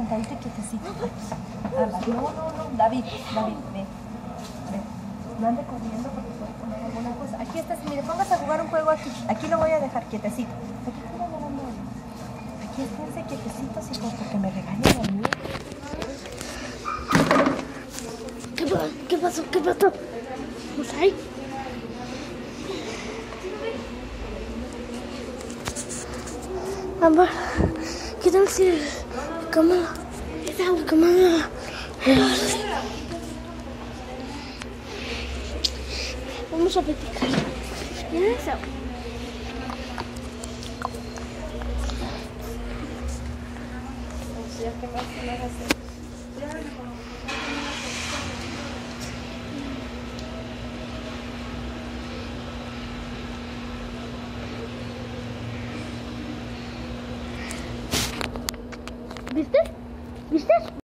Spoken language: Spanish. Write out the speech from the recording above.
sentadito y quietecito. Ambas. No, David, ven. No ande corriendo porque puede poner alguna cosa. Aquí estás, mire, póngase a jugar un juego aquí. Aquí lo voy a dejar quietecito. Aquí está la mano. Aquí esténse quietecitos, hijos, porque me regañan a mí. ¿Qué pasó? ¿Pues ahí? Amor, ¿qué tal si la cámara? La cámara. Vamos a platicar. Mira eso. ¿Qué más se me hace? ¿Viste?